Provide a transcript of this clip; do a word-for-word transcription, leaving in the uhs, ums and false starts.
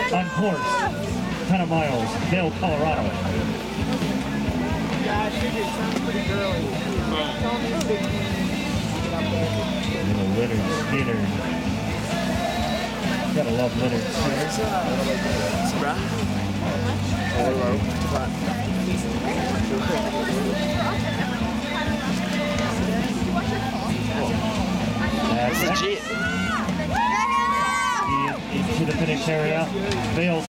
on course, ten miles, Vail, Colorado. Yeah, I figured it sounds pretty girly. Little Leonard Skinner. Gotta love Leonard Skinner. Hello. That's legit. Into the finish area. Vail.